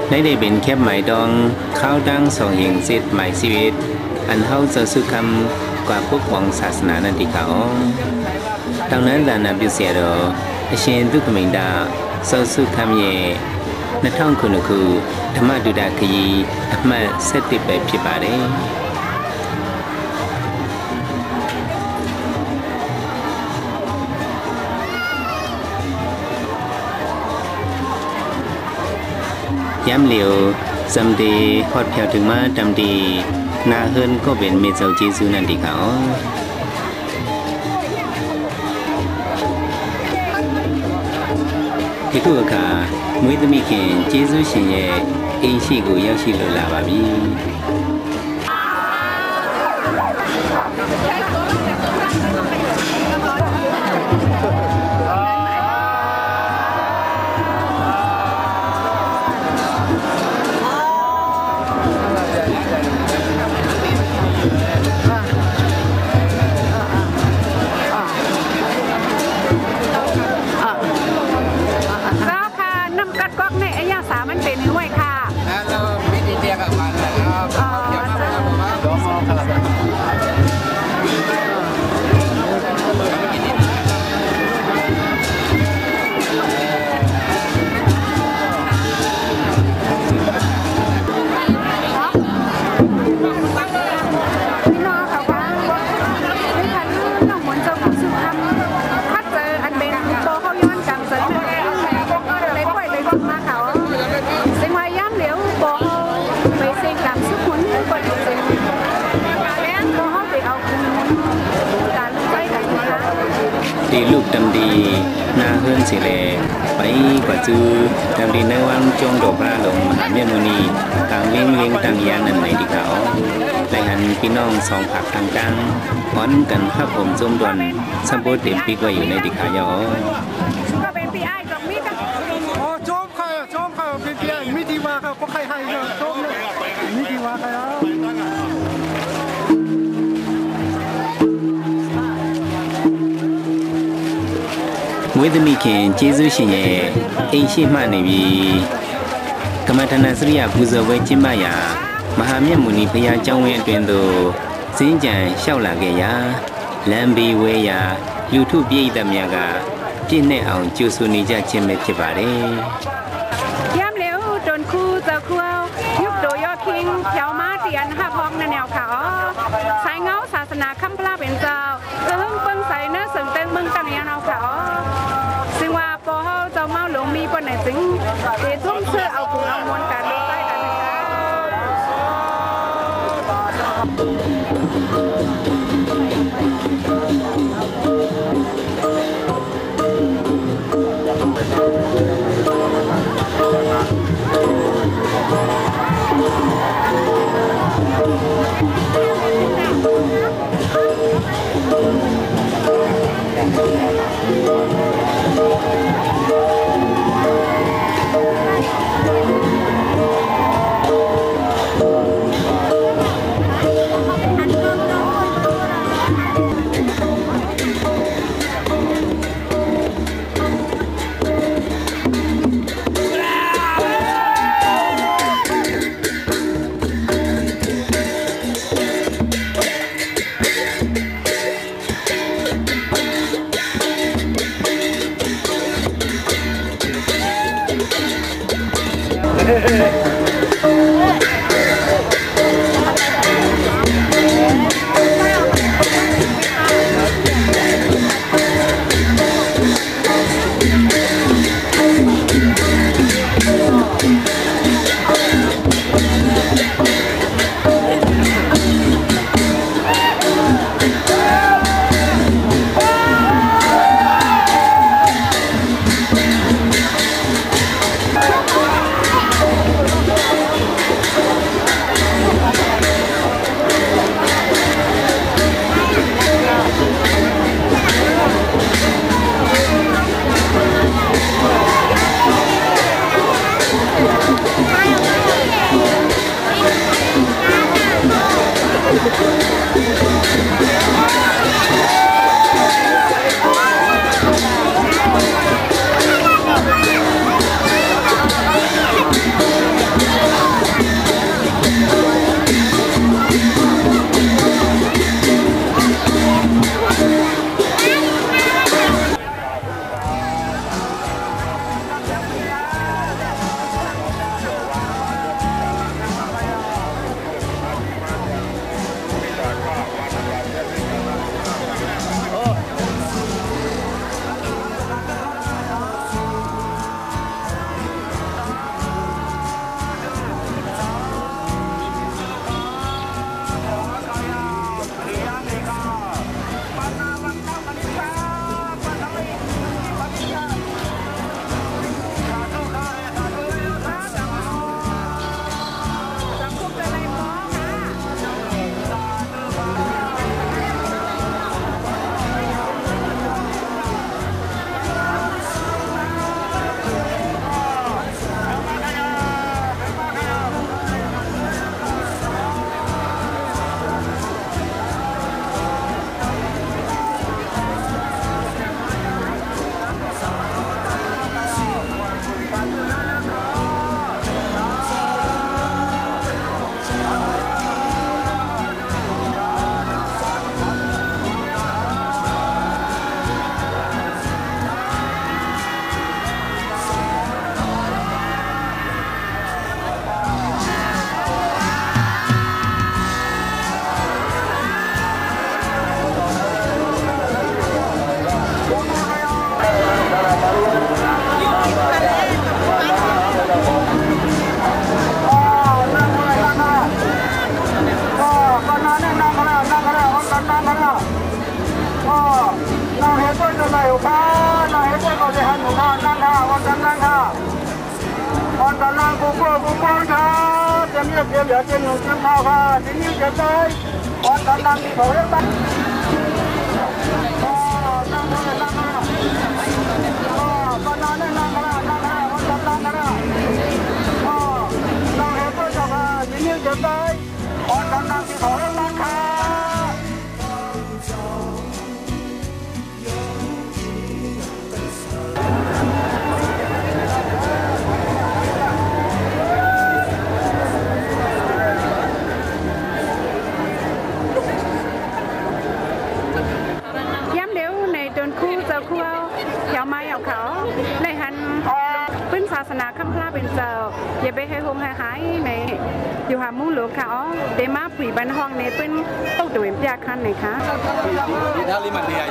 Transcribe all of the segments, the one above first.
ได้เป็นแคบหมายดองเข้าดังสองเหียงเซตหมายชีวิตอันเขาจะสุคำกว่าพวกของศาสนานันติเขาดังนั้นลานาบิเสียดอเชนทุกมิงดาเซาสุคำเย่นักท่องคุณคือธรรมะดุดาคีธรรมะเสติแบบพิบารีย้ำเหลียวจำดีฮอดแผ่วถึงมาจำดีนาเฮินก็เป็นเมเจ้าเจซูนันติเขาที่ตัวข้ามวยจะมีเขียนเจซูเสียเองชีกูยาวชีโลลาบาบีดีลูกดำดีนาเฮิรนสิเลไปกว่าจื้อดำดีในวังจงดอกพระลงมหาเมียมุนีต่างเลี้ยงต่างยานันในดีเขาและหันพี่น้องสองผักทางกลางอ้อนกันข้าผมจมดวนสมบูรณ์เต็มปีกว่าอยู่ในดีขายอก็เป็นปีไอกับมิกโอ้โจมค่ะเป็นปีไอมิดีว่าค่ะก็ใครให้โจมเลยมิดีว่าค่ะมวยจะมีเขียนเจซูชิเย่เองชิมาในวีกรรมฐานสริยาภูเซเวจิมายามหาเมียมุนีพยาเจ้าเวเป็นตัวสินจันเช่าหลักยาแลมบีเวียยูทูบปีดามยากาพี่เนเอาจูสุนิจาเชมเมจิบารีย้ำเร็วจนคู่จะคู่ยุบโดยยอดคิงเขียวมาเตียนห้าพองในแนวเขาสายเงาศาสนาคัมพลาเป็นเจ้าจะหึ่งเปิ้งใส่เนื้อสึงเต้งมึงกันเนี่ยเอาเขาซึ่งว่าพอเขาเจ้าเมาหลงมีปนไหนจึงเดี๋ยวทุ่มเชื่อเอาคุณเอามวลการดูใต้กันตอนนั้นกูครับจะมีเพียงเดียวจะหนุ่มจะเข้าค่ะที่นี่จะได้ตอนนั้นมีผมได้ตั้งศาสนาคำพลาเป็นเจ้าอย่าไปให้หงหายในอยู่หามุ่งหลวงค่ะอ๋อเดมาผุยบันห้องในเป็นต้องตัวเองยากขั้นไหนคะท่าลิมันเดีย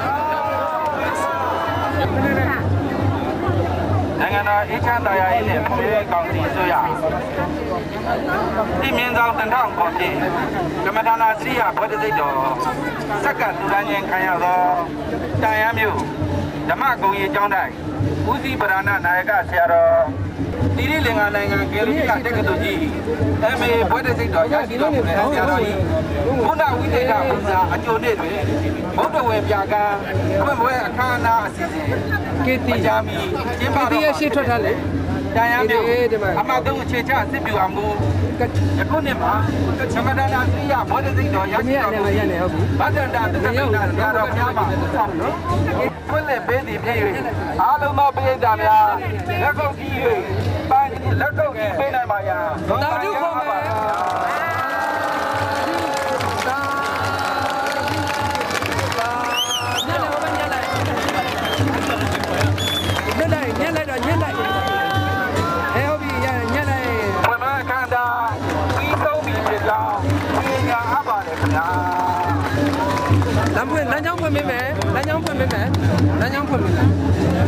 နိုင်ငံတော်အေးချမ်းတရားရေးနဲ့ပြည်ထောင်ကောင်စီဆိုရဒီမြင်းဆောင်တန်ထောင်ပေါ်ပြည့်ကမ္မထာနာစရိယဘောဓိစိတ်တော်စက္ကတူရန်ရင်ခံရသောတာယံမျိုးဓမ္မဂုံရီကျောင်းတိုင်းဦးစီးပရဏနာယကဆရာတော်တိရိလင်္ကာနိုင်ငံကေလူကတက္ကသိုလ်ကြီးMAဘောဓိစိတ်တော်ရရှိတော်မူတဲ့ဆရာတော်ကြီးဘုဒ္ဓဝိသေသပူဇာအကျိုးနေ့တွင်ဘုဒ္ဓဝေပြကံအမွေအခမ်းအနားအစီအစဉ်ကေတိယာမီကျင်းပတော်ရရှိထွက်ထားလေတရားမျိုးအမှတ်သုံးအခြေချစစ်ပြူအောင်မူယခုနှစ်မှာသမဒနာသီယဘောဓိစိတ်တော်ရရှိတော်မူဗဒ္ဒန္တာတက္ကသိုလ်ဆရာတော်များမှာဆောင်နော်ဖွင့်လှစ်ပေးသည်ဖြစ်၍အားလုံးသောပိဋကများလက်ကုပ်ကြည့်၍ပိုင်းလက်ကုပ်ပေးနိုင်ပါရန်သာဓုခေါ်ပါလမ်းကြောင်းဖွင့်ပေးမယ်လမ်းကြောင်းဖွင့်ပေးမယ်လမ်းကြောင်းဖွင့်ပေးမယ်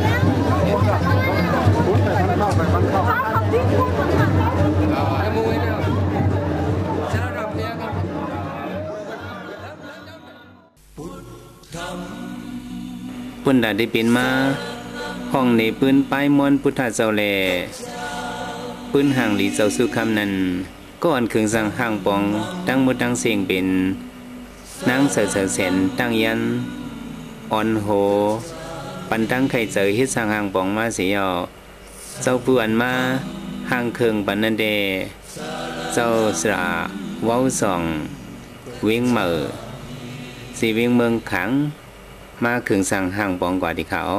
ปุ่นดาได้เป็นมาห้องในปืนป้ายมอนพุทธเจ้าแลปืนห่างหลีเจ้าสุคำนั้นก่อนเครื่องสั่งห่างปองตั้งหมดตั้งเสียงเป็นนางเสือเสนตั้งยันอ่อนโหปันตั้งไข่เจอฮิตสั่งห่างปองมาเสียเจ้าผู้อันมาห่างเครื่องปันนันเดเจ้าสระว้าวส่องเวียงเหม่อสีเวียงเมืองขังมาเครื่องสั่งห่างปองกว่าที่เขา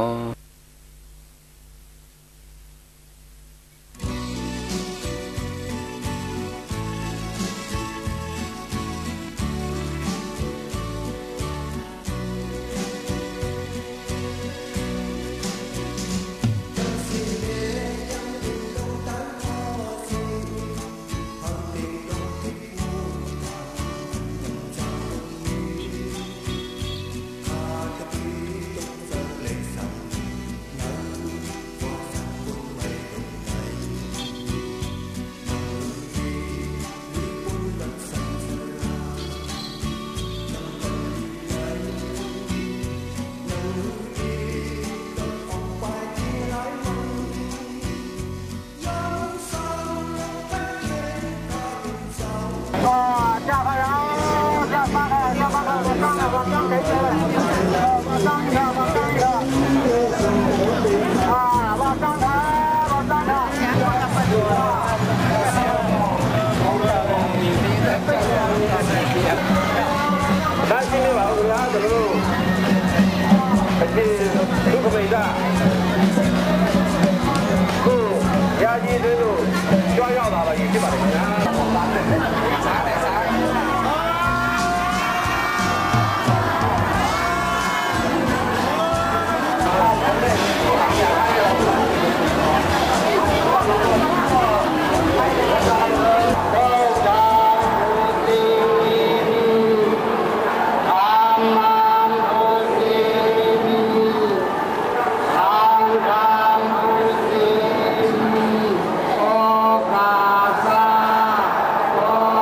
โ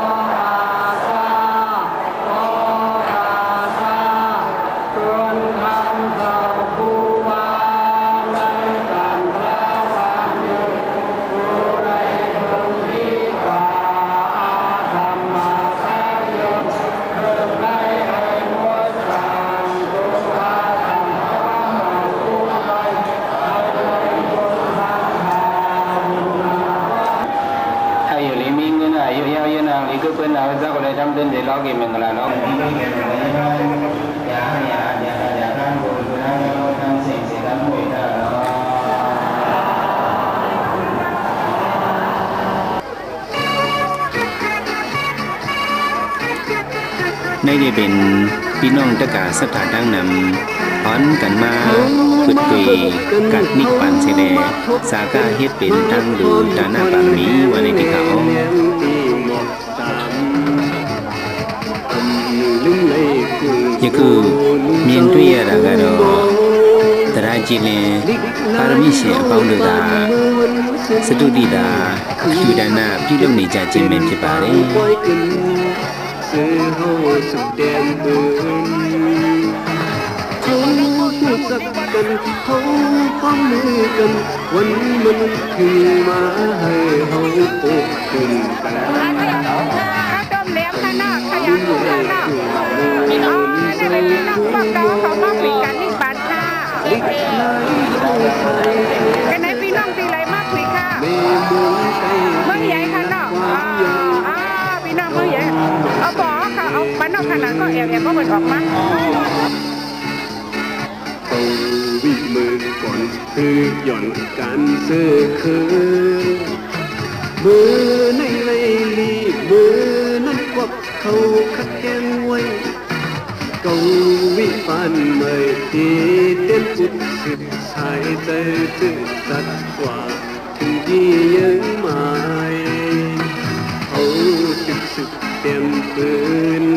ทุกคนเราจะก็เลยทำเดินเดี๋ยวเราเก็บมันกันแล้วเนาะอย่าทำบุญนะเราทำสิ่งที่ทำไม่ได้ในนี้เป็นพี่น้องตะกาสถานดังนำพร้อนกันมาฝึกคุยกัดนิกปันเสดสากาเฮ็ดเป็นตั้งดูดานาปังมีวันในที่เขายคือเมียนตุยอะไรกันดอตราจีเลปารมิเสียပေါင်းတို့ကစတုတိတာယူဒနာပြုလုပ်နေကြခြင်းပဲဖြစ်ပါတယ်สุดแดนเดินเขาพูดสักกันเขาพ้องมือกันวันมันถึงมาให้เขาโอบอุ่นกันต้มเลี้ยงข้างนอกขยันข้างนอกนี่เป็นพี่น้องพวกเขามาคุยกันนี่ปานค่ะกันไหนพี่น้องตีไรมากคุยค่ะเมื่อใหญ่ข้างนอกพี่น้องเมื่อใหญ่เอาบอกค่ะเอาบ้านนอกขนาดก็แอบก็เหมือนออกมาเอาวิมือก่อนคือหย่อนการเสื้อคืนมือในไล่ลีมือนั้นกวักเขาขัดแย้งไว้เกาวิปานเมื่อที่เต้นอุดสิบสายใจตื่นสัตว์กว่าถึงที่ยังไม่เอาติดสึกเต็มปืน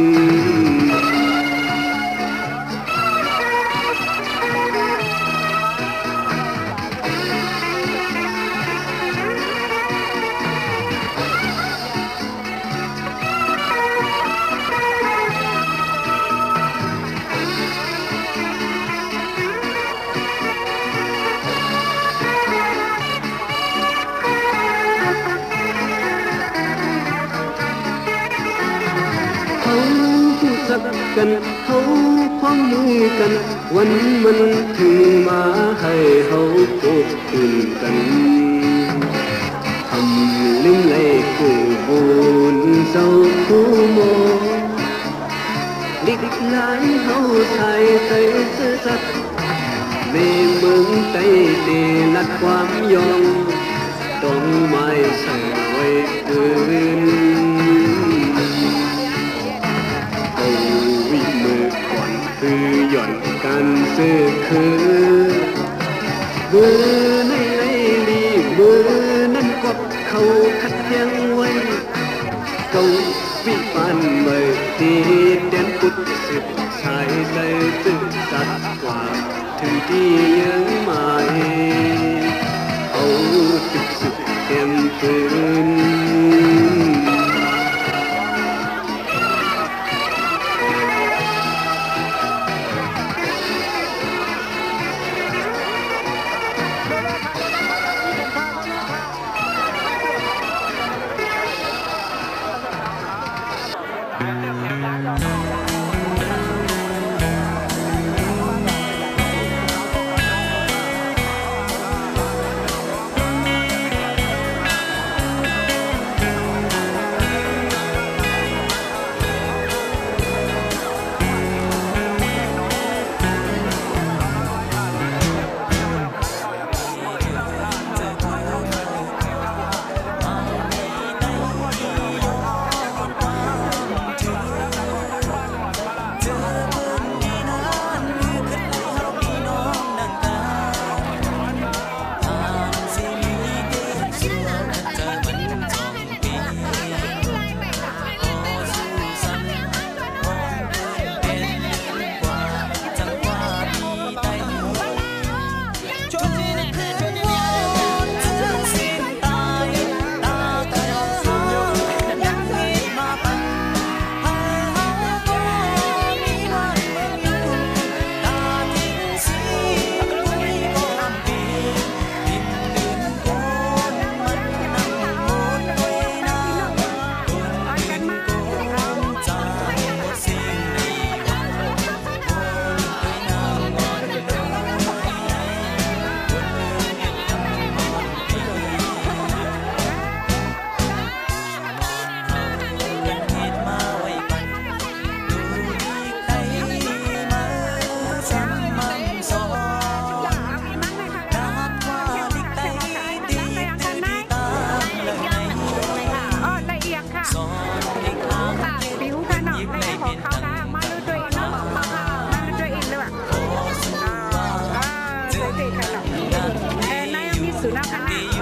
กันเขาพ้องมือกันวันมันถึงมาให้เขาโอบอุ่นกันทำลิ้มไหลกูบุญเศร้าคู่โมดิกหลายเขาไทยใจเสื้อสัตว์ในเมืองใต้เดลัดความยองต้องไม่ใส่ไว้คืนคือหย่อนกันเสื้อคืนมือในไล่ลีมือนั้นกวักเขาขัดแย้งไว้เกาวิปานเมื่อที่แดนปุดสิบชายใจตื่นสัตว์กว่าถึงที่ยังไม่เอาติดสุดเต็มปืน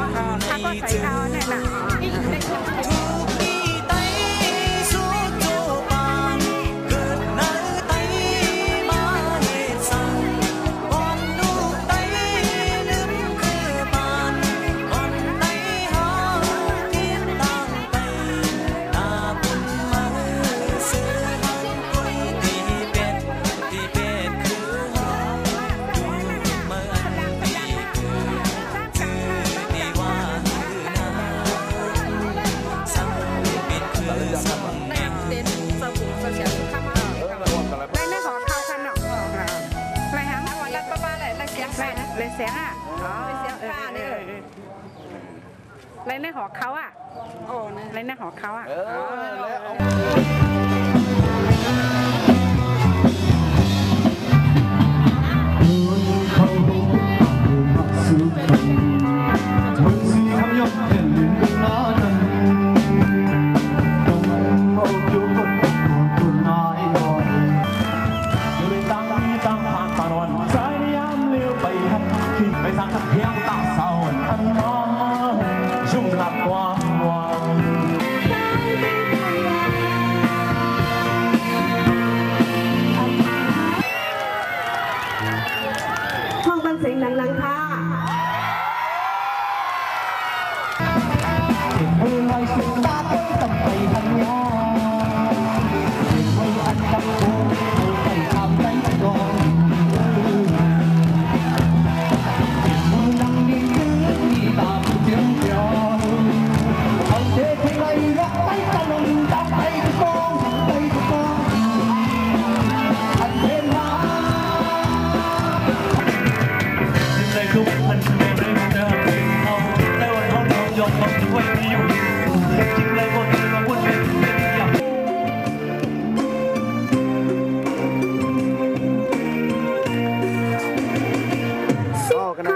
ถ้าก็ใส่เอาเนี่ยนะเลยเสียงอ่ะเลยในหอเขาอ่ะเลยในหอเขาอ่ะเสียงดังๆค่ะเมื่อไรสุดตาก็ต้องไปทันยาเมื่ออันกับโอ้ไปทำได้ก่อนเมื่อนั่งดีดีตามเสียงเดียวเอาเด็กที่ไรรักไปตะลุงจับไปทุกกองไปทุกกองอันเป็นมาทุกมันเป็นเรื่องเดิมเอาแต่วันเขาทำยอมรับด้วยที่อยู่จริงเลยคนที่มาพูดเป็นอย่างโอ้กันนะ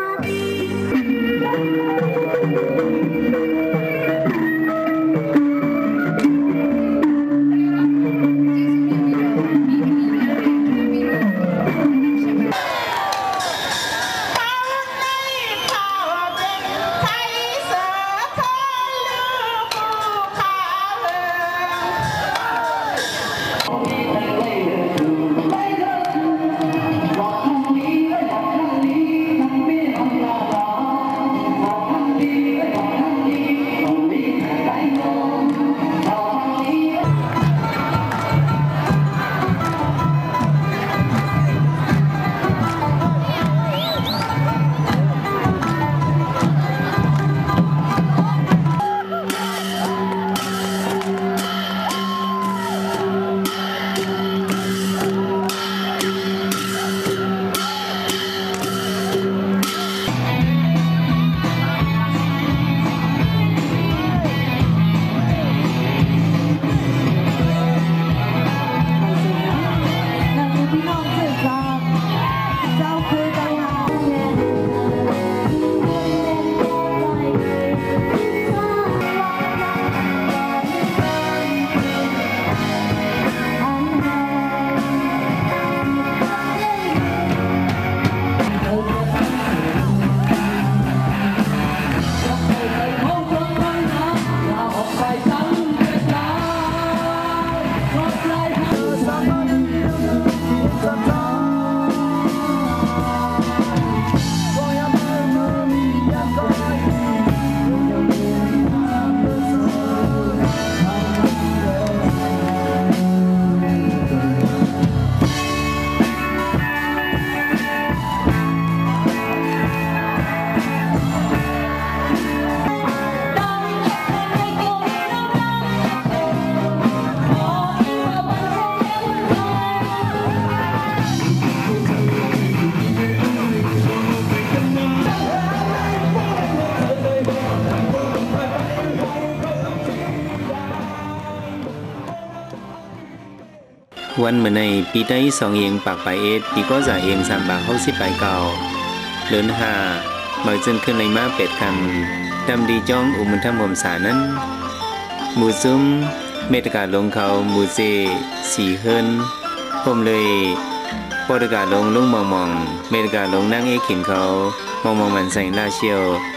วันเมื่อในปีได้2เองปากไปเอปีก็จะเอง3 บาท60 ไปเก่าเลินหาเมื่อจนขึ้นในมาเป็ดคำดำดีจ้องอุมุนทำหมสานั้นหมูซุ้มเมตกาลงเขาหมูเจสีเฮินผมเลยปอดกาลงลุงมองเมตกาลงนั่งเอขินเขามองมันใส่ลาเชียว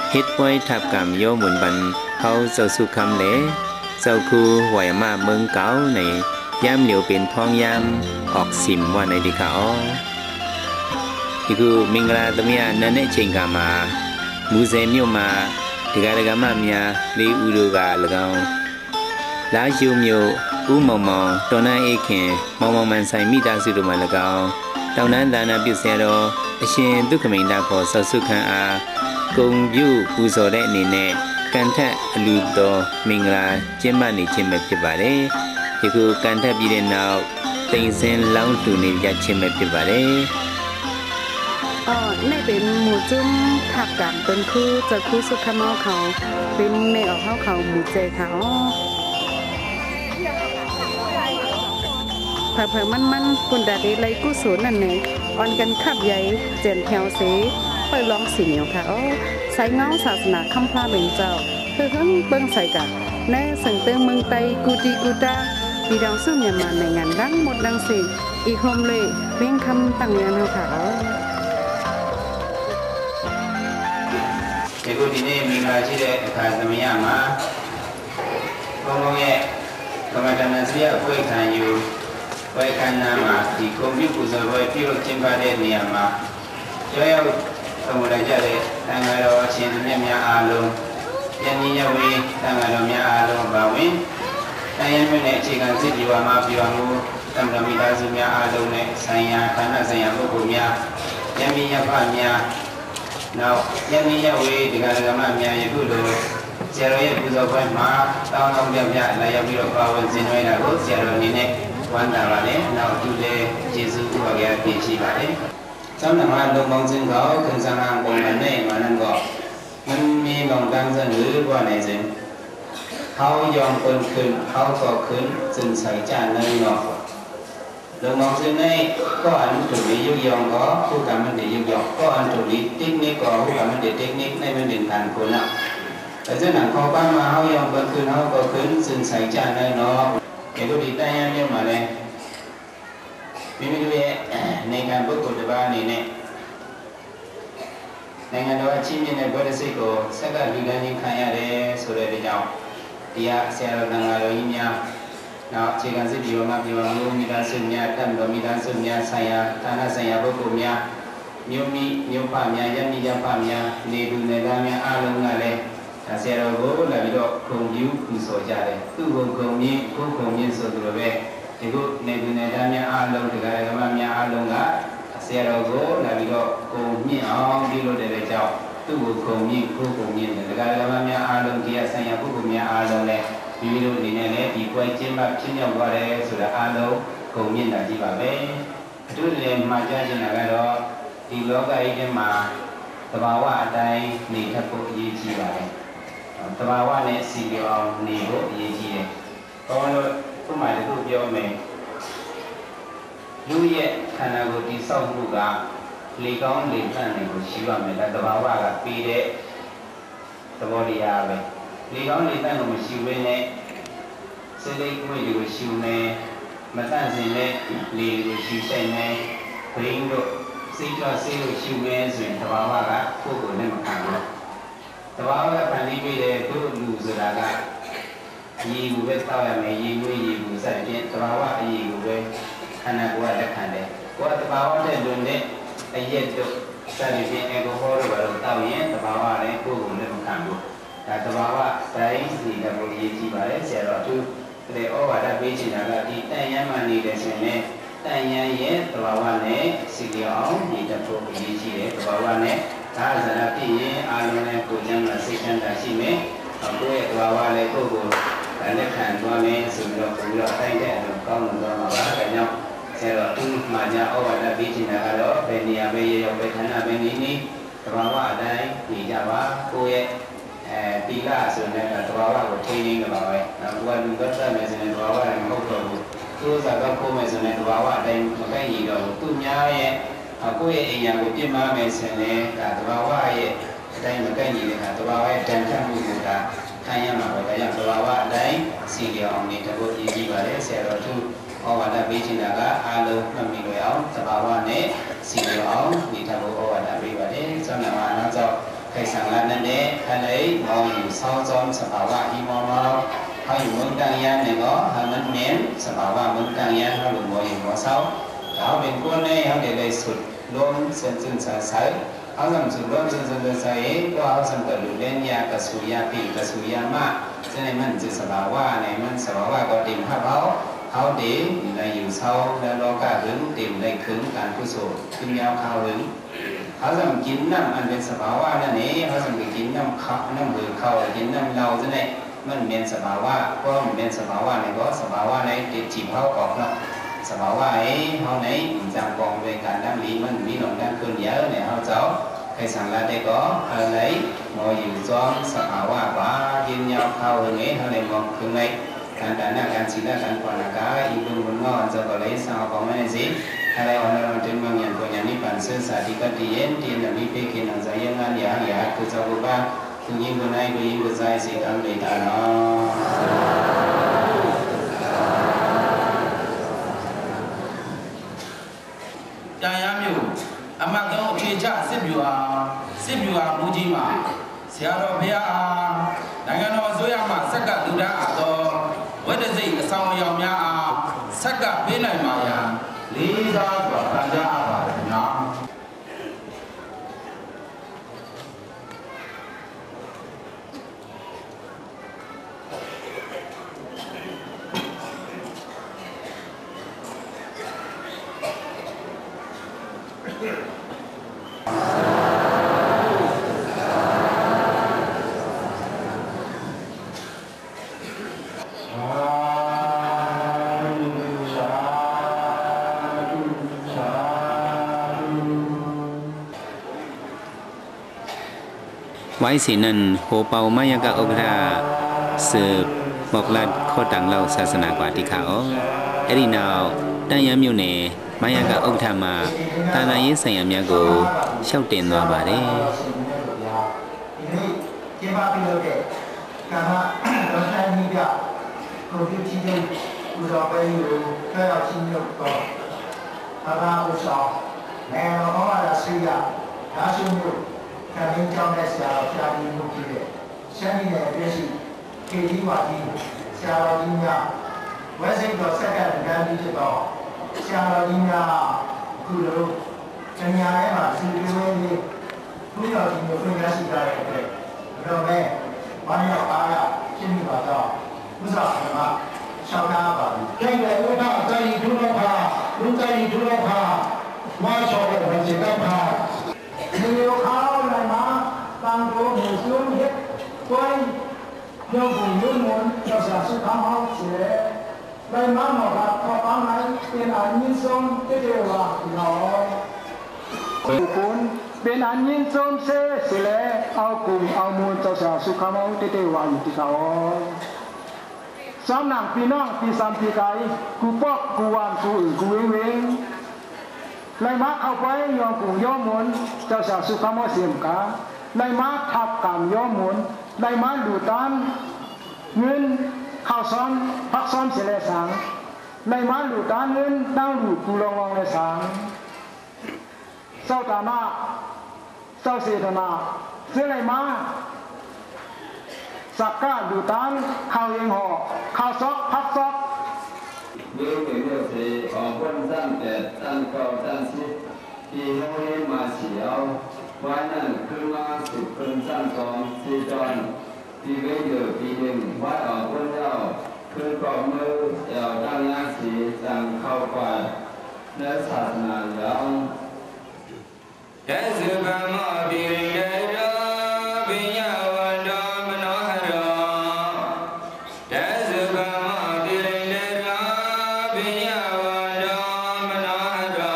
เฮ็ดไว้ทับกรรมโยหมุนบันเขาเจ้าสุคำเหลเจ้าคูไหวมาเมืองเก่าในยามเหลียวเป็นพ้องยามออกสิมว่าในดีเขาอีกูมิงกลาตมียนันเนเชงกามามูเซมิโอมาဒီကရကမမြာလေးဦးတို့က၎င်းလာရှုမျိုးဦးမောင်မောင်တော်နန်းအေးခင်မောင်မောင်မန်ဆိုင်မိသားစုတို့မှ၎င်းတောင်တန်းဒါနပြုဆရာတော်အရှင်ဒုက္ခမိန်တာခေါ်ဆောက်စုခန်းအားဂုံပြုပူဇော်တဲ့အနေနဲ့ကန်ထက်အလူတော်မင်္ဂလာကျင်းပနေခြင်းပဲဖြစ်ပါတယ်ဒီခုကန်ထက်ပြီးတဲ့နောက်တိမ်စင်လောင်းတူနေကြခြင်းပဲဖြစ်ပါတယ်ในเป็นหมู่จุ้มทับกันเป็นคู่จะคู่สุขเมาเขาเป็นในออกเขาหมู่เจเขาเผยมันคุณดาดีไรกู้ศูนย์นั่นเองออนกันขับใหญ่เจนแถวเสไปร้องสีเหนียวค่ะใส่เงาศาสนาคำพลาเป็นเจ้าเพื่อเพิ่งเบิ้งใส่กันแน่สังเตเมืองไตกูดีกูตาปีดาวซึ่งอย่ามาในงานดังหมดดังสิ่งอีโฮมเลยเบ่งคำตั้งยานเขาค่ะဒီခုဒီနေ့မိဂါရှိတဲ့အခါသမယမှာဘုံဘုံရဲ့ကမ္မဋ္ဌာန်းစရိယအပွင့်ခံယူဝေခန္ဓာမှာဒီကွန်ပျူတာဆိုဘယ်ပြုလုပ်ကျင်းပတဲ့နေရာမှာကြောက်သမုဒ္ဒကြတဲ့တန်ဃာတော်အရှင်မြတ်များအားလုံးယဉ်ကျေးရဝေးတန်ဃာတော်များအားလုံးပါဝင်တိုင်းရင်းနဲ့အခြေခံစစ်ပြေဝမှာပြောင်းမှုတမ္ပမိသားစုများအားလုံးနဲ့ဆိုင်ရာခန္ဓာဆိုင်ရာပုဂ္ဂိုလ်များယဉ်ကျေးရဖများနောက်ယနေ့ရဝေးဒီကရမများယခုလိုဆရာတော်ရဲ့ပူဇော်ပွဲမှာတောင်းတောင်းပြပြလာရောက်ပြီးတော့ပါဝင်ဆင်နွှဲတာကိုဆရာတော်အနေနဲ့ဝမ်းသာပါတယ်။နောက်သူလည်းကျေးဇူးဥပဒေပြည့်ရှိပါတယ်။ကျောင်းတော်မှာလုံပေါင်းခြင်းကောခင်စံနာပုံမှန်နဲ့မနန်းကောမမီလောင်တန်းစံလူဘွားနေစဉ်เขายอมเปิดขึ้นเขาก็ขึ้นจึงใส่จานเนยเนาะလုံမောင်စင်းနဲ့ก็อันตุลียุยองก็ผู้กรรมมันเดยุยองก็อันตุลีเทคนิคก็ผู้กรรมมันเดเทคนิคในมันเป็นทางคนอ่ะแต่เจ้าหนังเขาบ้านมาเขายอมเปิดขึ้นเขาก็ขึ้นซึ่งใส่จานได้เนาะเกี่ยวกับดีใต้ยังเยอะมาเลยมีไม่รู้ในการบุกกฎบ้านนี่เนี่ยในงานเราอาชีพในบริษัทก็สักการะการยิงขายอะไรสุดเลยทีเดียวที่อาเซียนเราต่างเรายิ่งยาวနောက်အခြေခံစစ်ပြောမှာပြောလို့မိသားစုများတတ်တော်မိသားစုများဆိုင်ရာဌာနဆိုင်ရာပုဂ္ဂိုလ်များမြို့မိမြို့ဖများယမိယဖများနေသူနေသားများအားလုံးကလည်းဆရာတော်ကိုလာပြီးတော့ခုံပြုပူဇော်ကြတယ်သူ့ကိုခုံမြင့်ကိုခုံမြင့်ဆိုသူလိုပဲဒီခုနေသူနေသားများအားလုံးတရားဓမ္မများအားလုံးကဆရာတော်ကိုလာပြီးတော့ခုံမြင့်အောင်ပြုလုပ်တဲ့ကြောင့်သူ့ကိုခုံမြင့်ကိုခုံမြင့်တယ်တရားဓမ္မများအားလုံးကြီးဆိုင်ရာပုဂ္ဂိုလ်များအားလုံးလည်းမိမိတို့အနေနဲ့လည်းဒီပွဲကျင်းပဖြစ်မြောက်သွားတယ်ဆိုတာအားလုံးဂုဏ်မြင့်တာကြည့်ပါပဲအထူးလည်းမှာကြားချင်တာကတော့ဒီလောကကြီးထဲမှာသဘာဝအတိုင်းနေတတ်ဖို့အရေးကြီးပါတယ်သဘာဝနဲ့စီပြောအောင်နေဖို့အရေးကြီးတယ်။ဘောလို့ဥပမာတစ်ခုပြောမယ်လူရဲ့ခန္ဓာကိုယ်တည်ဆောက်မှုကလေကောင်းလေသန့်တွေကိုရှိရမယ်ဒါသဘာဝကပြီးတဲ့သဘောတရားပဲလေကောင်းလေတန့်ကိုမရှိဘဲနဲ့စိတ်လေးကိုယ်ကိုရှိနေမတန့်စင်တဲ့လေကိုရှိဆိုင်နေဘိန်းတို့စိတ်ကြောစိတ်ကိုရှိနေဆိုရင်သဘာဝကကိုယ်ကိုလည်းမခံဘူးသဘာဝကဖန်တီးပေးတဲ့သူ့လူဆိုတာကရေကိုပဲတောက်ရမယ်ရေကိုရေကိုစိုက်ခြင်းသဘာဝအရေကိုပဲခန္ဓာကိုယ်ကလက်ခံတယ်ကိုယ်ကသဘာဝတဲ့လွန်တဲ့အရက်တို့စသည်ဖြင့်အယ်ကိုဟောတို့ဘာလို့တောက်ရင်သဘာဝလည်းကိုယ်ကိုလည်းမခံဘူးဒါသဘာဝတိုင်းစီတဘောရေးကြည့်ပါလေဆရာတော်သူဒီဩဝါဒပေးချင်တာကဒီတန်ရမ်းမှနေတယ်ဆိုရင်တန်ရမ်းရဲ့သဘာဝနဲ့စီလျောင်းဒီတဘောရေးကြည့်တယ်သဘာဝနဲ့ဒါဇာတိရင်အာလုံးနဲ့ကိုယ်ကျမ်းမှာစိတ်ချမ်းသာရှိမယ်ကိုယ့်ရဲ့သဘာဝလည်းကိုယ်ကိုလက်ခံသွားမယ်ဆိုပြီးတော့ဘုရားတိုင်းတဲ့အလိုကောင်းလို့သွားမှာပါဒါကြောင့်ဆရာတော်သူမှာညာဩဝါဒပေးချင်တာကတော့ဘယ်နေရာပဲရောက်ပဲခန္ဓာပဲနေနေသဘာဝအတိုင်းနေကြပါကိုယ့်ရဲ့တီလာဆိုတဲ့သဘာဝကိုထိန်းသိမ်းကြပါပဲ။ဘုရားလူသက်သက်မယ်ဆိုရင်သဘာဝလည်းမဟုတ်တော့ဘူး။သူ့စားတော့ကိုယ်မယ်ဆိုရင်သဘာဝအတိုင်းမကိုက်ရတော့ဘူး။သူများရဲ့ကိုယ့်ရဲ့အိမ်ယာကိုပြစ်မှားမယ်ဆိုရင်ဒါသဘာဝရဲ့အတိုင်းမကိုက်ရတဲ့အခါသဘာဝရဲ့တန်ခတ်မှုကိုဒါခံရမှာပဲ။ဒါကြောင့်သဘာဝအတိုင်းစီလျော်အောင်နေတဖို့ရည်ကြီးပါတယ်ဆရာတော်သူဩဝါဒပေးချင်တာကအားလုံးမှတ်မိလို့အောင်သဘာဝနဲ့စီလျော်အောင်နေတဖို့ဩဝါဒပေးပါတယ်။ဆောင်းနာမှာနောက်ကြောင့်ခรสั่งลานั่นเองท่านเลยมองอยู่เศร้าจอมสภาวะที่มองเขาอยู่เมืองกลางยันเนี่ยก็ทำมันเหม็นสภาวะเมืองกลางยันเขาหลุดมองอยู่หัวเศร้าเขาเป็นคนในเขาเดี๋ยวเลยสุดล้มเส้นจึงสายสายเขาทำสุดล้มเส้นจึงสายก็เขาทำเกิดหลุดเล่นยากระสุยาปีกระสุยามากจะในมันจะสภาวะในมันสภาวะก็เต็มภาพเขาเดี๋ยวในอยู่เศร้าแล้วรอกาถึงเต็มในคืนการกุศลขึ้นยาวเขาถึงเขาจะกินน้ำอันเป็นสภาวะนั่นเองเขาจะกินน้ำข้าวน้ำหือข้าวกินน้ำเหล้าจะได้มันเป็นสภาวะก็มันเป็นสภาวะในก็สภาวะในติดจีบเขากอกเนาะสภาวะไอ้เขาในจางกองเป็นการน้ำลีมันมีหลงน้ำขึ้นเยอะเนี่ยเขาเจ้าใครสั่งลาได้ก็อะไรมองอยู่จอมสภาวะว่ากินยาวข้าวอย่างนี้เขาเลยมองขึ้นในการด่าหน้าการศีลการปานากาอีกเป็นคนงอจะก็เลยสาวของไม่ได้สิอะไรวันนั้นถึงบางอย่างตัวอย่างนี้ปันเสื้อสาธิกติเย็นที่นั่นมีเพื่อกินอันใจยังงานอยากคือเจ้าบุบ้าคือยิ่งคนไหนก็ยิ่งกระจายสิทำเลยตาเนาะจางยามอยู่อามาต้องเชี่ยชาสิบอยู่มูจิมาเสียเราเพียดังนั้นเราช่วยอามาสักการดูแลอาตัววัดใจสาวยอมยาสักการเป็นไหนมาอย่างลีซาตัวตันจาอาบาเนาะไว้สินันโหเปามายังกะอกราสืบบอกลัดข้อต่างเล่าศาสนากว่าที่เขาเอรินาวตั้งยามอยู่ในมายังกะอกธรรมาตานายิสัญญามีกูเช่าเต็นตัวบาเร่ที่บ้านพี่เลยการมาเราใช้มีเดียคนที่ที่จะเราไปอยู่แค่เราชิ้นเดียวก็ถ้าเราสอบแม่เราเขาว่าจะซื้อยาถ้าชิ้นเดียวการนี้จำได้เสียเราจะดีมุกิเลยเช่นนี้เนี่ยเป็นสิ่งที่ดีกว่าที่เสียเราดีงามเมื่อสิ่งที่สักการงานดีจะต่อเสียเราดีงามคือเราจะงานอะไรมาสิ่งที่เราดีทุกอย่างที่เราเป็นงานสิ่งใดเลยเราแม่วันนี้เราไปอ่ะชิ้นนี้ว่าจะไม่ทราบใช่ไหมชาวนาบ้านใครแต่รู้ว่าใจทุรพารู้ใจทุรพามาชอบเป็นสิ่งที่พามีเขาเลยมาตั้งตัวหมู่ซุ้มเฮ็ดไว้ยกบุญยกมนต์เราจะสุขเขาเสียเลยมาหมดละพอฟังไหมเป็นอันยิ่งทรงที่เดียวว่าเราคุณเป็นอันยิ่งทรงเสียเลยเอากลุ่มเอามูลเราจะสุขเขาที่เดียวว่าอยู่ที่เขาสามหนังปีน้องปีสามปีไก่กูปอกกูวานกูอื่นกูเวงในมาเข้าไปยอมกุ่งย่อมนเจ้าสาวสุขามเสียมกาในมาทับกรรมย่อมนในมาดูตันเงินข้าวซ้อมพักซ้อมเสียเลยสังในมาดูตันเงินตั้งดูกูลองเลยสังเจ้าตามาเจ้าเสดนาเสียในมาสักกะดูตันข้าวยังห่อข้าวซอกพักซอกเมื่อเป็นเมื่อเสียของคนตั้งแต่ตั้งเก่าตั้งสิที่เขาเรียนมาเสียววันนั้นขึ้นมาสิบคนตั้งสองสี่จอนที่ไม่เดือดปีหนึ่งวัดออกคนเจ้าคือกองมือเจ้าตั้งยาสีตั้งเข้าไปในศาสนาอย่างยะสุบะมะบิริยะดาบิยะวันดามโนหะรายะสุบะมะบิริยะดาบิยะวันดามโนหะรา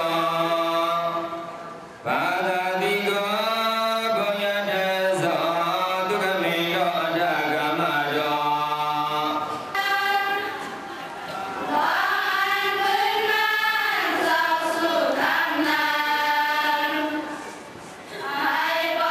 ปาดาติโกปุญญะเตสะทุกขมิโนดากะมะโรไอ้บอ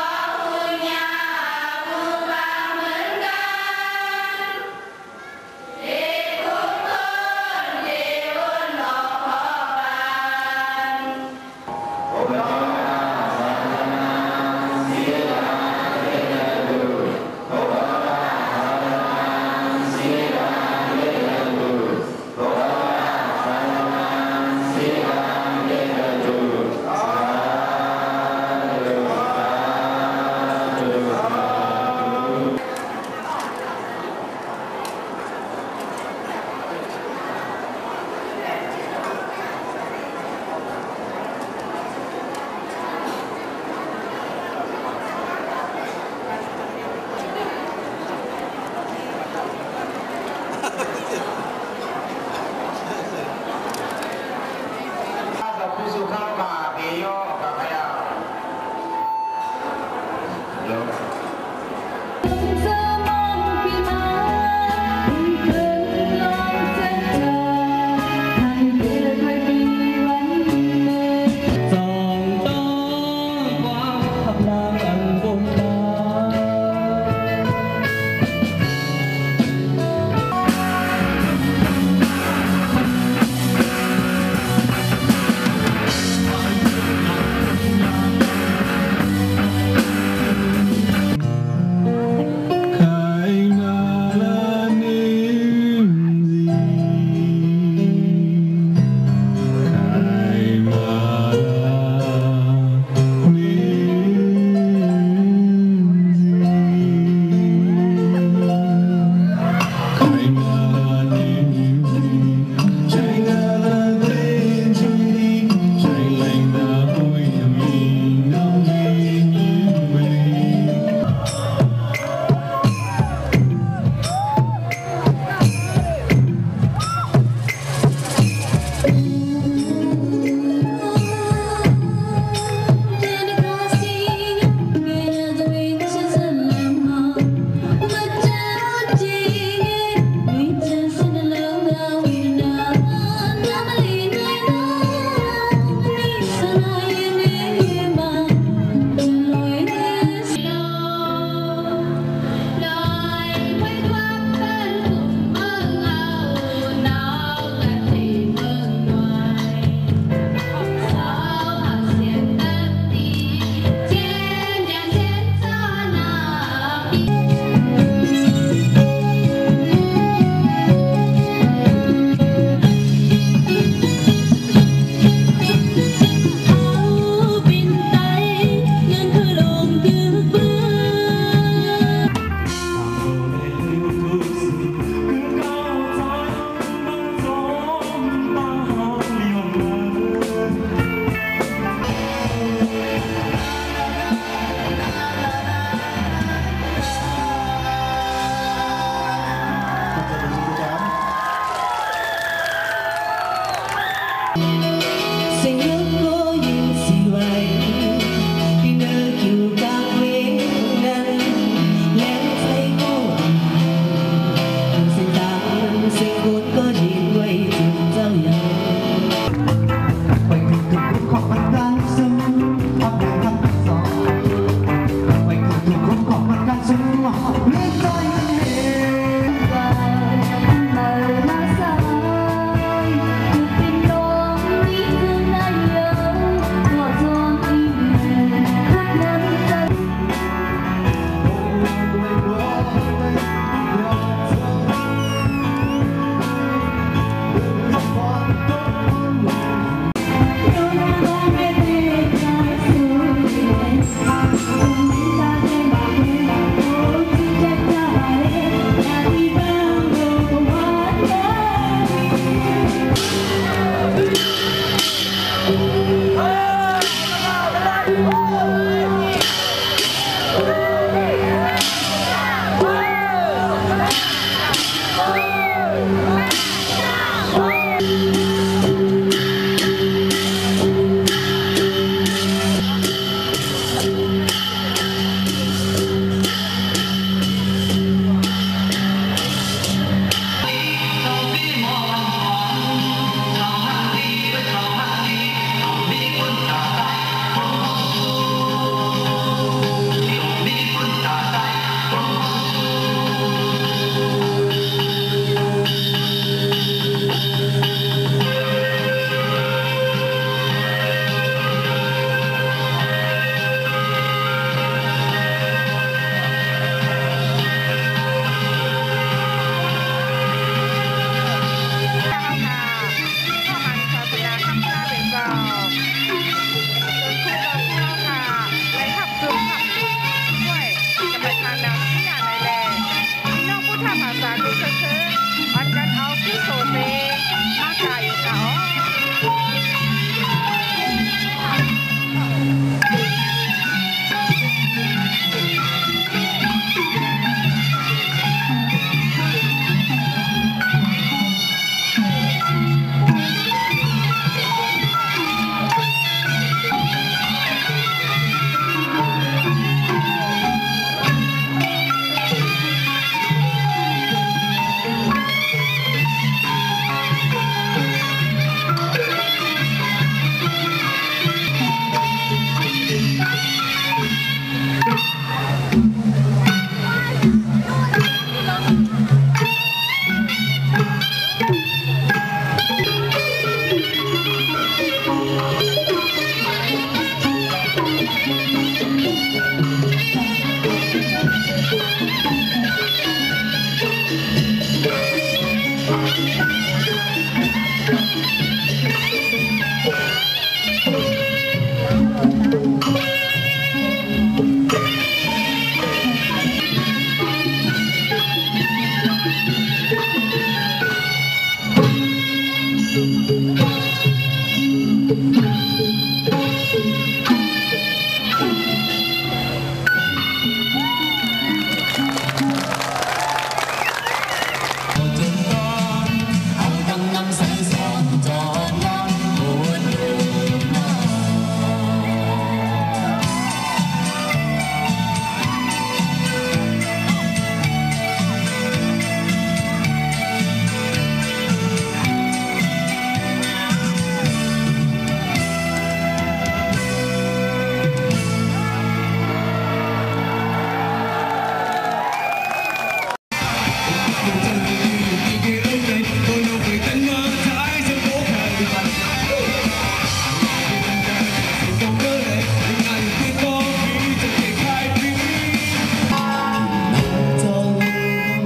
เ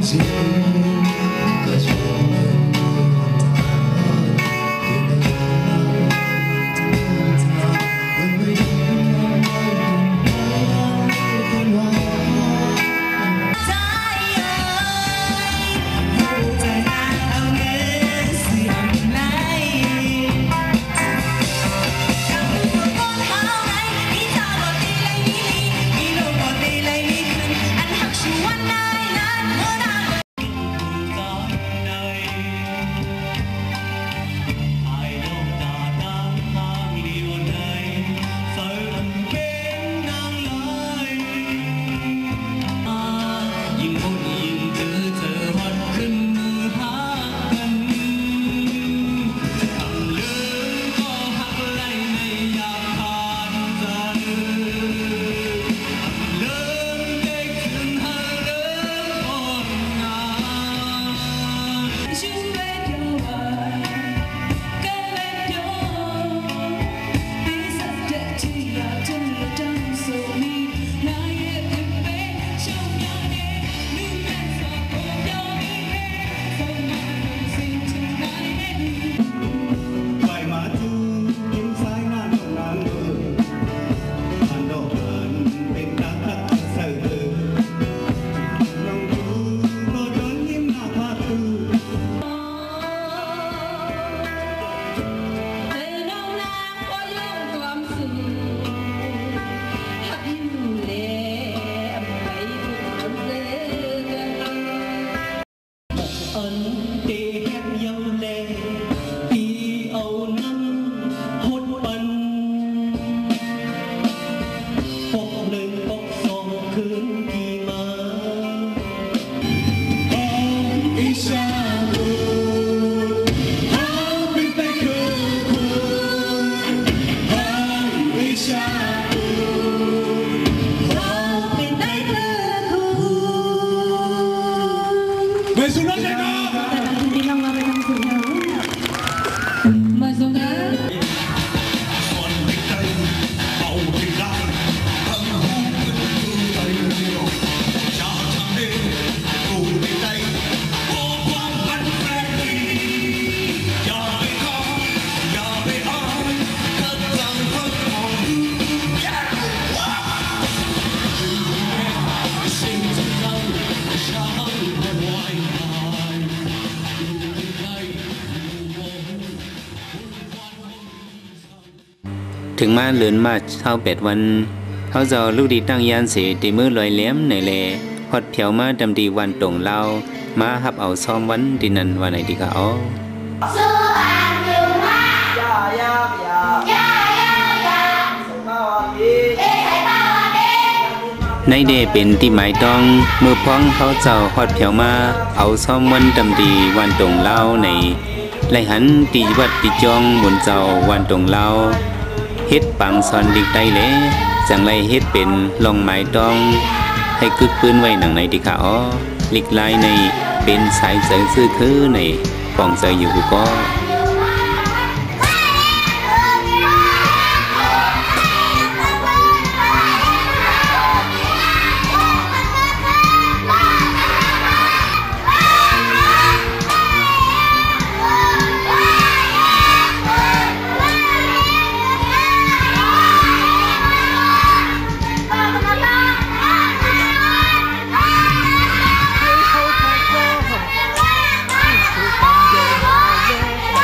ถึงมาเลือนมาเท่า8 วันเขาจะลูกดีตั้งยานเสียตีมือลอยแหลมในแลฮอดเพียวมาดำดีวันตรงเรามาหับเอาซ้อมวันดินันวันไหนดีคะอ๋อในเดเป็นที่หมายต้องมือพ้องเขาเจ้าฮอดเพียวมาเอาซ้อมวันดำดีวันตรงเล่าในไรหันตีวัดตีจองบนเจ้าวันตรงเล่าเฮ็ดปังซอนดิกได้เลยจังไรเฮ็ดเป็นลองหมายต้องให้กึกปืนไว้หนังในดีค่ะอ๋อลิกลายในเป็นสายเสริมซื้อคือในปองเสยอยู่ก็เ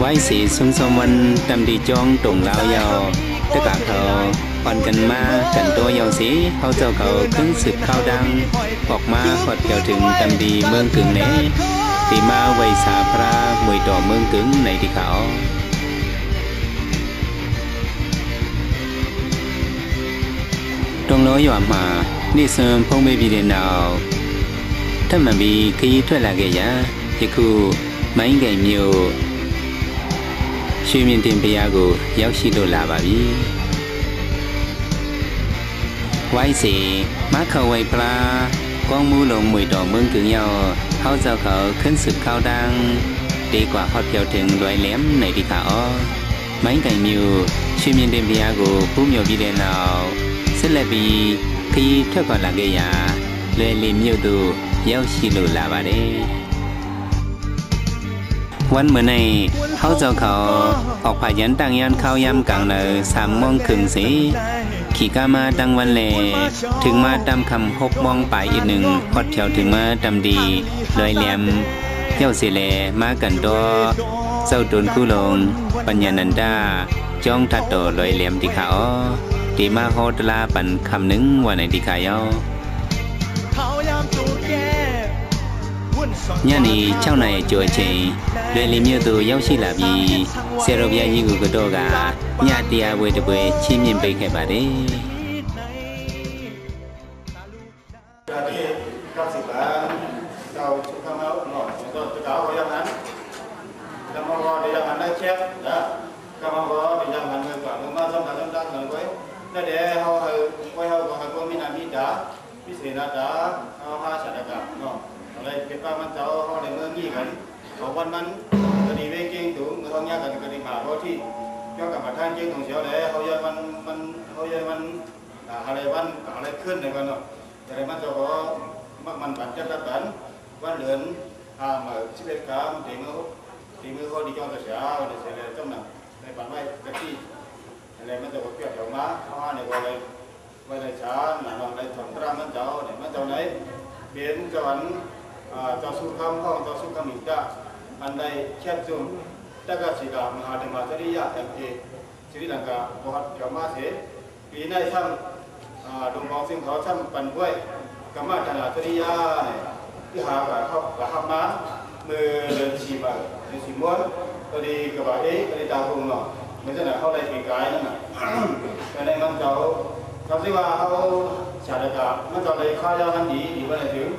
ว้สีสุนสมวันตำดีจ้องตรงลาวยาวตะกะเขาอ่อนกันมากันตัวยาวสีเขาเจ้าเขาขึ้นสืบข้าวดังออกมาขอดเกี่ยวถึงตำดีเมืองกึ่งเนตีมาไว้สาพระมวยต่อเมืองกึ่งในที่เขาตรงน้อยหยอมมานี่เสริมพงไม่บีเดนเอาถ้ามันมีขี้ถ้วยละเกียที่คู่ไม่ไก่มิวช่วยมีเต็มไปยากูยาวชิโดลาบาบีไว้สิมาเข้าไว้ปลากองมูลงมวยต่อเมืองกึ่งยาวเขาเจ้าเขาขึ้นสืบข้าวดังดีกว่าฮอดเกี่ยวถึงรอยแหลมในที่เขาไม่ไก่มิวช่วยมีเต็มไปยากูผู้มีบีเดนเอาเสร็จแล้วบีขี้ถ้วยก่อนละเกียเลยลิมอยู่ดูยาวชิโดลาบาเดวันเมื่อในเขาเจ้าเขาออกผ่ายันตั้งยันเข้ายำกลางเลย3 โมงครึ่งสิขี่กามาตั้งวันแลถึงมาตามคำ6 โมงไปอีกหนึ่งพอดแถวถึงมาตำดีลอยแหลมเย้าเสแลมากันตัวเจ้าตุนคู่ลงปัญญานันดาจ้องทัดต่อลอยแหลมที่ขาตีมาโฮตลาปันคำหนึ่งวันไหนที่ขายnhà này cháu này chơi chơi để làm nhiều đồ giáo sư làm gì xe rồi bây giờ cái đồ cả nhà tia về được về chim nhìn về cái bà đấy เลยเป็นป้ามันเจ้าเขาในเมืองยี่กันของวันมันคดีเวกิ้งถูกเขาเนี่ยกันคดีมาเพราะที่เกี่ยวกับประธานเจ้าของเสียวเลยเขาเยอะมันอะไรวันอะไรขึ้นในวันเนาะแต่มันจะก็มันปั่นจัดปั่นวันเดือนมา11 กรัมตีมือเขาดีจ้องกระเสียในเสียเลยจ้องหนักในปั่นไว้กะทิอะไรมันจะก็เปรี้ยวออกมาเขาในวันเลยวันเลยช้าหนักในถอนตรามันเจ้าเนี่ยมันเจ้าไหนเบียนจวนเจ้าสุขคำห้องเจ้าสุขคำอิดาอันใดแคบจุนตะกะสิกามหาธรรมจริยาแห่งเอศรีลังกาบวชกรรมเสปีในช่างดวงของสิ่งเขาช่างปันด้วยกรรมธนาจริยาที่หากับเขากับหามาเมื่อเดือน4 บาทเดือน4 ม้วนก็ดีกับว่าก็ดีตาคงเนาะไม่ใช่นะเขาได้ปีกายนั่นน่ะแต่ในมันเจ้าคำที่ว่าเขาชาดกามันเจ้าได้ข้าวยามันดีวันไหนถึง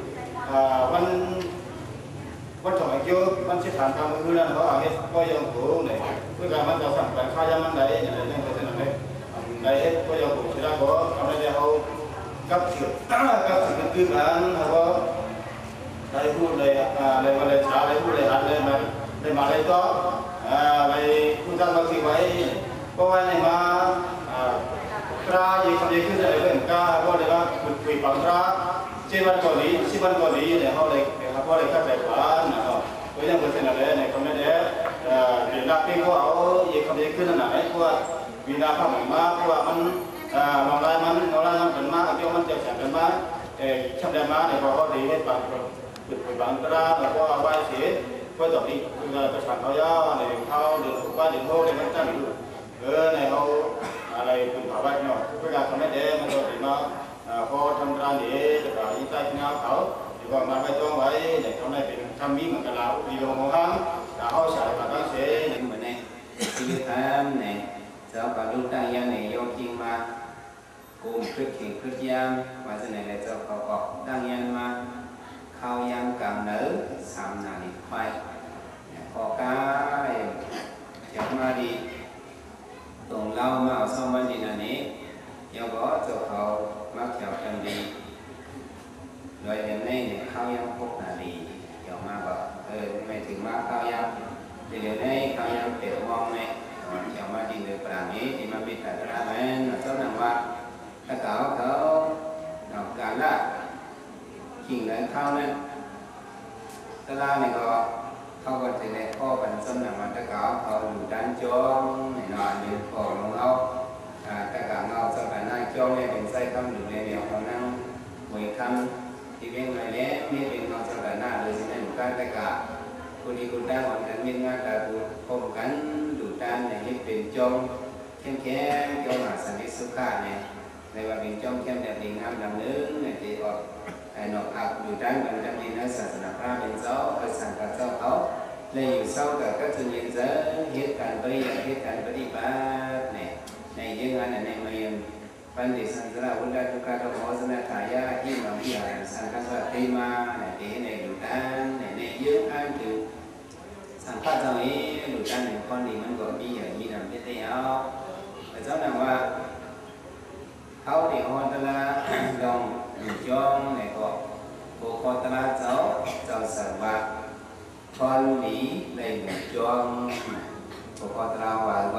วันถอยเกี่ยวมันสิฐานทำมือนั่นเขาเอาให้ก็ยังโผล่เนี่ยเพื่อการมันจะสั่งการข้าวยามันได้อย่างไรนั่นก็จะนั่นเลยได้ก็ยังโผล่ที่ได้ก็ทำได้เขากับสิ่งนั้นคือการเขาได้พูดเลยอะไรมาเลยช้าเลยพูดเลยหัดเลยมาเลยก็ไปพูดทำบางสิ่งไว้เพราะว่าในมาตราอยู่คำนี้ขึ้นอะไรเป็นก้าเพราะอะไรว่าคุยปังตรา7 วันก่อนนี้10 วันก่อนนี้เนี่ยเขาเลยเข้าใจผ่านนะครับเพราะยังเป็นอะไรเนี่ยคำนี้เนี่ยเดี๋ยวนักที่เขาเอาอีกคำนี้ขึ้นนั่นแหละเพราะว่าวินาทีมันมาเพราะว่ามันนอนไล่มันเป็นมาเกี่ยวมันจะแข็งเป็นมาช่างได้มาเนี่ยเขาดีให้ปังคุยปังตราแล้วก็ไหว้เสียก็ตอนนี้คือจะสั่งเขาย่อเนี่ยเขาเดือดว่าเดือดโทษเนี่ยมันตั้งอยู่เนี่ยเขาอะไรคุณถามว่าเนาะเพื่อการทำให้เด็กมันโดนมาพอทำการนี้จะต่อยิ่งใจเงาเขาดีกว่ามาไปจ้องไว้เนี่ยเขาได้เป็นทำมีเหมือนกันเราดีลงของเขาแต่เขาใส่มาตั้งเสียเนี่ยเหมือนเนี่ยคือทำเนี่ยจะเอาการดูตั้งยังเนี่ยโยนทิ้งมากูพลิกขิงพลิกยามว่าจะไหนเลยจะเขาออกตั้งยังมาเข้ายามกำเนื้อ3 นาทีไปพอกาจะมาดีตรงเรามาเอาซ่อมวันดีนั่นนี่ยังก็จะเขามักจะทำดีโดยเดี๋ยวนี้เข้ายัง6 นาทีเดี๋ยวมาบอกไม่ถึงมาเข้ายังเดี๋ยวนี้เข้ายังเปิดมองเนี่ยเดี๋ยวมาดีเลยปรานี้ที่มาบิดแต่ละแม่เราต้องนั่งว่าถ้าเขาดอกการละขิงเลยเข้าเนี่ยตลาดนี่ก็เขาก็จะได้ข้อกันสำนักมันตะกาวเขาอยู่ด้านจ้องในนอนอยู่ขอลงเอาตะกาวเงาสำนักนั่งจ้องเนี่ยเป็นไส้คำอยู่ในเดียวของนั่งหวยคำที่เป็นอะไรเนี่ยมีเป็นเงาสำนักหน้าโดยที่นั่นการตะกาวคนที่คนได้หวังกันมีงานแต่ดูพบกันดูด้านเนี่ยนี่เป็นจงเข้มแข็งจงหาสันติสุขเนี่ยในว่าเป็นจงเข้มแบบดิ่งห้ามดำเนินเนี่ยที่ออกไอ้นกอับอยู่ด้านบนดำดินศาสนาพระเป็นเจ้าเป็นสังกัดเจ้าเขาเลยอยู่เศร้ากับก็จะยินเจอเหตุการณ์ปฏิบัติเนี่ยในยังงานในเมืองปันดิสันสระวุฒิทุกการทำโฆษณาขายาที่มาวิหารสังกัดวัดที่มาในดูด้านในยืมอันถึงสังกัดเจ้าเองดูด้านในข้อนี้มันก็มีอย่างนี้นำที่เอาแต่เจ้าหน้าว่าเขาเดี๋ยวฮอนตละดองจองในก็โบคอตละเจ้าสังวัดคอนนี้ในจองโบคอตละว่าก็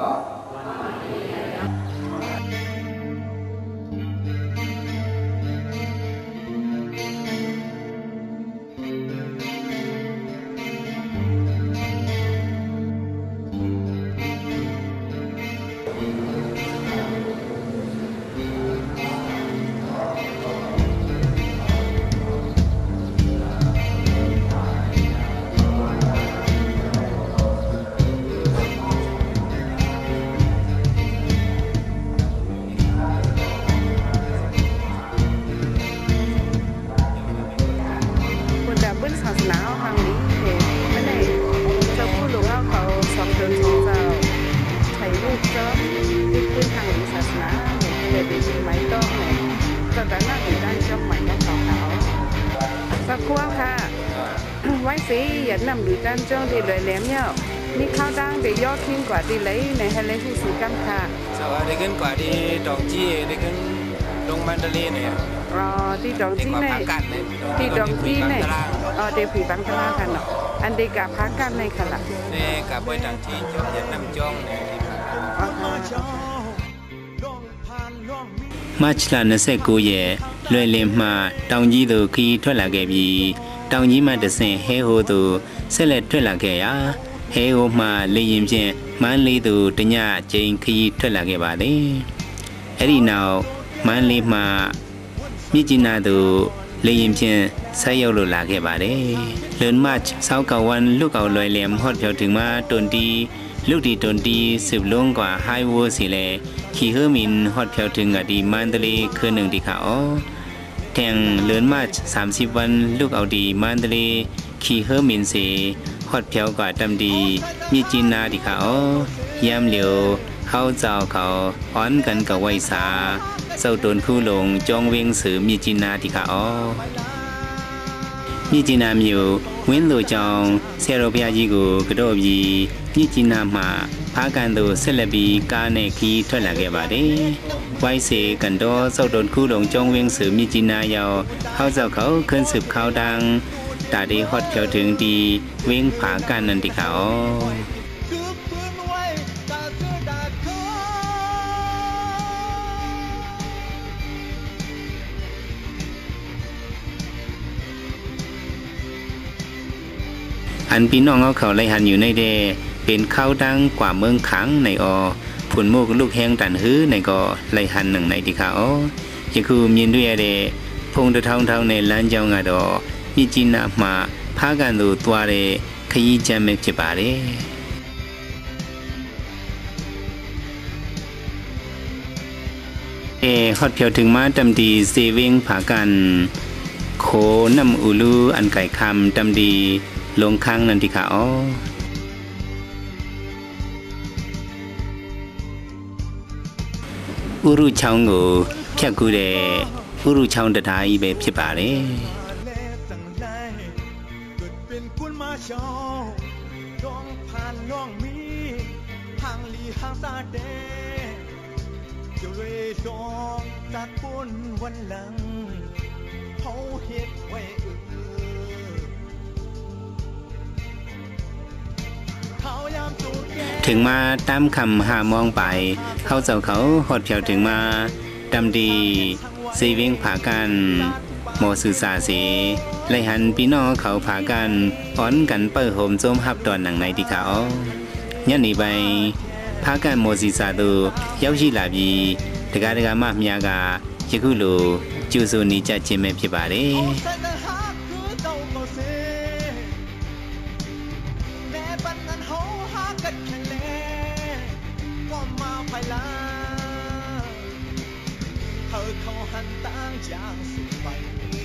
sĩ dẫn nằm đủ trang trong thì lời lém nhau mi khao đang để do thiên quả đi lấy này hay lấy sự cam khả sao đi cái quả đi trồng chi đi cái đông mandalay này đi trồng chi này đi trồng chi này để phỉ bằng tala khả nó anh đi cả phá can này khả là đây cả bơi trồng chi cho dẫn nằm trong này March là nó sẽ cố ye lời lem mà trong gì đồ khi thoát là cái gì trong gì mà được xem hệ hồ đồ sẽ là thoát là cái á hệ hồ mà lấy im trên mà lấy đồ trên nhà trên khi thoát là cái bà đấy ấy đi nào mà lấy mà như thế nào đồ lấy im trên sẽ yêu đồ là cái bà đấy lớn March sau cầuวันlúc cầu lời lem hot theoถึงมาตนดีลูกดีตนดีสืบลงกว่าไฮวัวสิแลขี่เฮอมินฮอดแถวถึงอดีมันตะเลคือหนึ่งที่เขาแทงเลื่อนมา30 วันลูกเอาดีมันตะเลขี่เฮอมินเสฮอดแถวกว่าดำดีมีจีนาที่เขายามเหลียวเข้าเจ้าเขาอ้อนกันกับไวสาเจ้าโดนคู่ลงจองเวงสือมีจีนาที่เขามีจีนาอยู่เว้นโลจองเซโรเปียจีกูกระโดดยีมีจีนามาพากันดูเซเลบีกาเนคีทอดละเกบาเดไว้เสกันโดเจ้าโดนคู่หลงจองเวียงสือมีจีนายาวเขาเจ้าเขาขึ้นสืบเขาดังตาดีฮอดเขียวถึงดีเวียงผากันนันติเขาอันพี่น้องเขาไล่หันอยู่ในเดเป็นข้าวดังกว่าเมืองขังในผุนมูกลูกแห้งตันหื้อในก็ไล่หันหนึ่งในที่เขาจะคือมีด้วยเดพงตะเท่าในล้านเจ้างาดอมีจีน่ามาพากันดูตัวเดขยี้จำเมฆจิบาเดฮอดเพียวถึงมาดำดีเซเวงผากันโขน้ำอูลูอันไก่คำดำดีลงข้างนันทิขาอุรุชาวงูแค่กูเดอุรุชาวตะทายแบบชิบาเลยถึงมาตามคำหามองไปเขาเจ้าเขาหดเพียวถึงมาดำดีซีวิ่งผากันโมสื่อสาสีไล่หันพี่น้องเขาผากันอ้อนกันเปิดโฮมโจมหับตอนหนังในที่เขายันหนีไปผากันโมสื่อสาดูเย้าชีลาบีตะการมาเมียกาเจ้าคุลูจูซูนิจัดเจเมพิบาเรเขาหันต่างอย่างสุดไป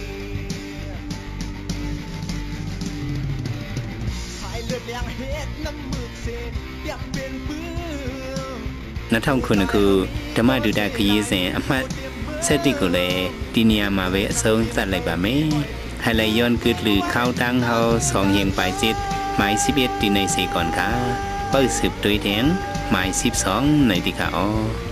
สายเลือดแดงเฮ็ดน้ำมือเส้นเปียกเป็นปื้อนักท่องคุณคือธรรมะดูดาขยี้เสียงอมัดเซติกุเลตีเนียมาเวะทรงสัตว์ไหลบะเมให้ไหลย้อนกึดหรือเข้าตั้งเฮาสองเยียงปลายจิตหมาย11ตีในเสก่อนค่ะเปิดสืบตัวแทงหมาย12ในติกาอ